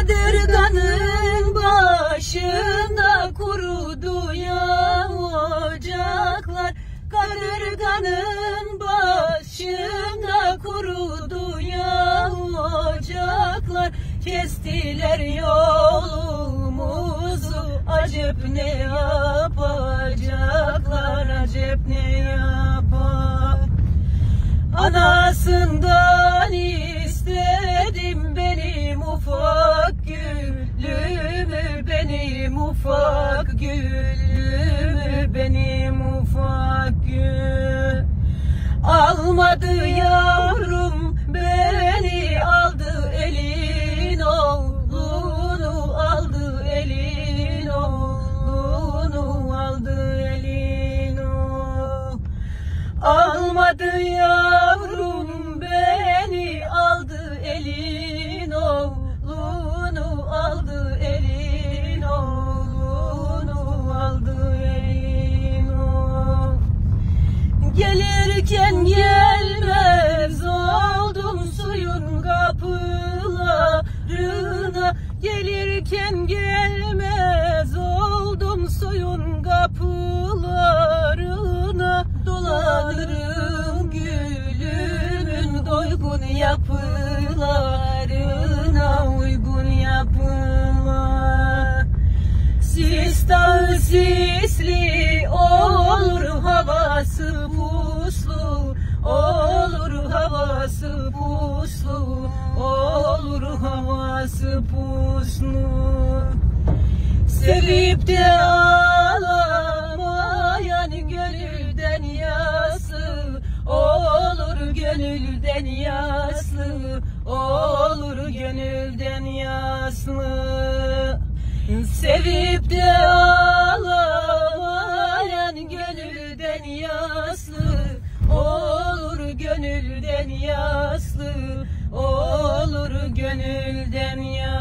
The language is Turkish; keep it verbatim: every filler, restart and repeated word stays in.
Kadırganın başında kurudu ya ocaklar. Kadırganın başında kurudu ya ocaklar. Kestiler yolumuzu, acep ne yapacaklar, acep ne yapar. Anasından istedim benim ufak gülümü, benim ufak gülümü, benim ufak gül. Almadı yavrum beni, aldı elin oğlunu, aldı elin oğlunu, aldı elin oğlunu. Almadı yavrum beni, aldı elin oğlunu, aldı elin oğlunu, aldı elin oğlunu. Gelirken gelmez oldum suyun kapılarına. Gelirken gelmez oldum suyun kapılarına. Dolanırım gülümün doygun yapılarına, uygun yapılar. Sistan sisli olur, havası puslu olur, havası puslu olur, havası puslu. Sevip de ağlamayan gönülden yaslı olur, gönülden yaslı olur, gönülden yaslı. Sevip de ağlamayan gönülden yaslı olur, gönülden yaslı olur, gönülden yaslı.